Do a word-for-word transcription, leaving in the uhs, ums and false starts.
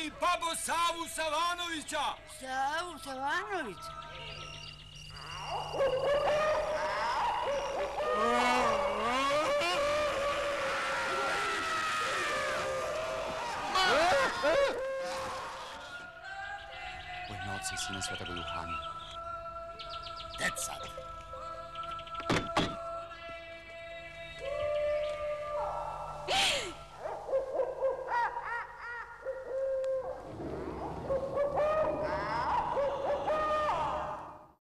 i babo Savu Savanovića! Savu Savanovića? U ime Otca i Sina Svetog Duha. Amin. Deca!